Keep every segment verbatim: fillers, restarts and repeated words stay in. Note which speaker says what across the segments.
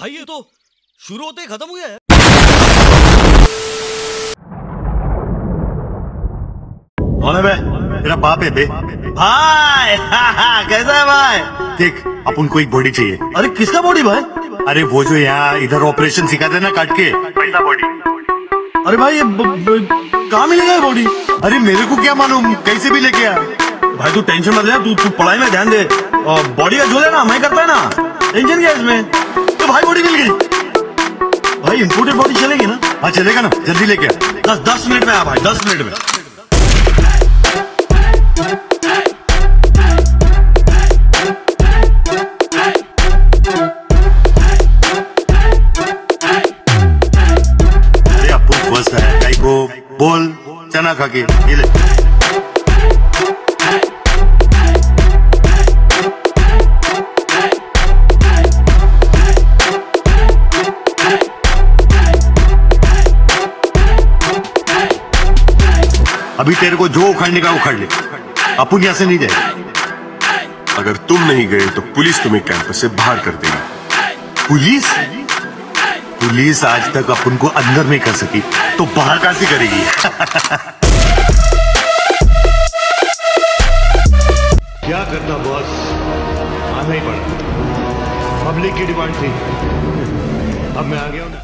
Speaker 1: भाई ये तो शुरू होते ही खत्म हो गया है।
Speaker 2: कौन है बे? तेरा बाप है बे।
Speaker 3: भाई कैसा है भाई?
Speaker 2: देख अपन को एक बॉडी चाहिए।
Speaker 3: अरे किसका बॉडी भाई?
Speaker 2: अरे वो जो यहाँ इधर ऑपरेशन सिखाते ना काट के, पैसा बॉडी।
Speaker 3: अरे भाई ये कहाँ मिलेगा ये बॉडी?
Speaker 2: अरे मेरे को क्या मालूम, कैसे भी लेके आ।
Speaker 3: भाई तू टेंशन मत ले, तू तू पढ़ाई में ध्यान दे। बॉडी का जो है ना मैं करता है ना, टेंशन क्या इसमें। तो भाई बॉडी मिल गई। भाई इम्पोर्टेड बॉडी चलेगी ना?
Speaker 2: हाँ चलेगा ना, जल्दी लेके आ।
Speaker 3: दस दस मिनट में आ भाई, दस मिनट में।
Speaker 2: अरे अपन बस है कई को बोल चना खा के ये ले। अभी तेरे को जो उखाड़ने का उखाड़ ले, अपन यहाँ से नहीं जाएगा।
Speaker 4: अगर तुम नहीं गए तो पुलिस तुम्हें कैंपस से बाहर कर देगी।
Speaker 2: पुलिस? पुलिस आज तक अपन को अंदर नहीं कर सकी, तो बाहर कैसे करेगी? क्या करना बॉस, आना ही पड़ा। पब्लिक की डिमांड थी, अब मैं आ गया हूं ना।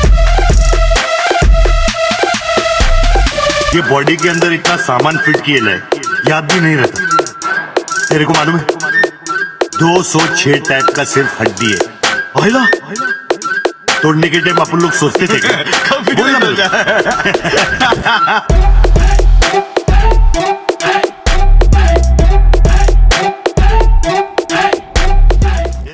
Speaker 2: ये बॉडी के अंदर इतना सामान फिट किया है, याद भी नहीं रहता। तेरे को मालूम है दो सौ छह टाइप का सिर्फ हड्डी है।
Speaker 3: भाईला
Speaker 2: तोड़ने के टाइम अपन लोग सोचते थे क्या?
Speaker 3: कभी बोलना